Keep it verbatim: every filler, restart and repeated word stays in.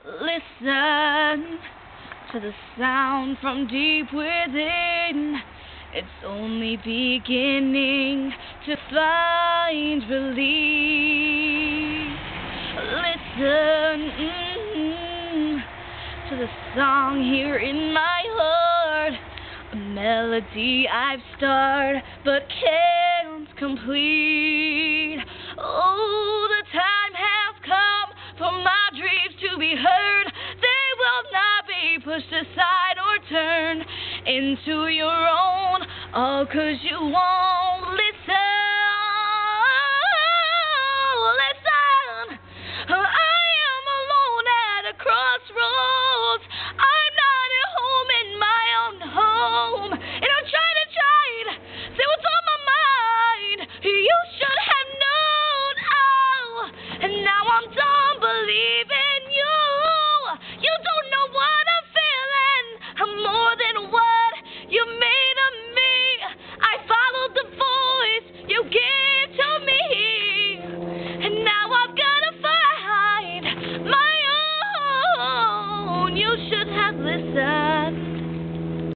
Listen to the sound from deep within. It's only beginning to find relief. Listen mm, to the song here in my heart, a melody I've started but can't complete. Oh, the time has come for my dreams to be heard. They will not be pushed aside or turned into your own, all 'cause you won't listen. Listen, I am alone at a crossroads. I'm not at home in my own home, and I'm trying to try to say what's on my mind. You should have known, oh, and now I'm done believing you. You don't know what I'm feeling. I'm more than what you made of me. I followed the voice you gave to me, and now I've gotta find my own. You should have listened.